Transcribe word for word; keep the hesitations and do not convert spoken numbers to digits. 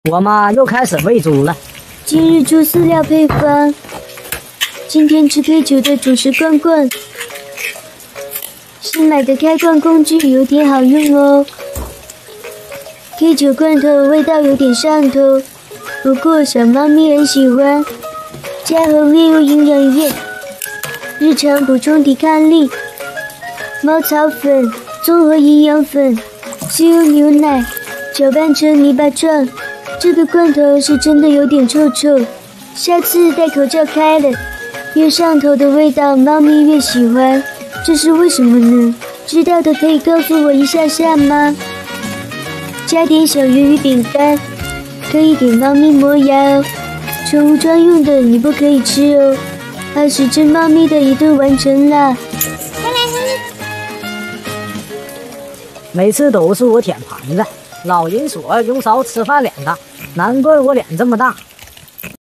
我妈又开始喂猪了。 今日猪饲料配方：今天吃配酒的主食罐罐，新买的开罐工具有点好用哦。K 九罐头味道有点上头，不过小猫咪很喜欢。加合利用营养液，日常补充抵抗力。猫草粉、综合营养粉，是用牛奶搅拌成泥巴状。这个罐头是真的有点臭臭，下次戴口罩开了，越上头的味道猫咪越喜欢，这是为什么呢？知道的可以告诉我一下下吗？加点小鱼与饼干，可以给猫咪磨牙哦。宠物专用的你不可以吃哦。二十只猫咪的一顿完成啦。 每次都是我舔盘子，老人说用勺吃饭脸大，难怪我脸这么大。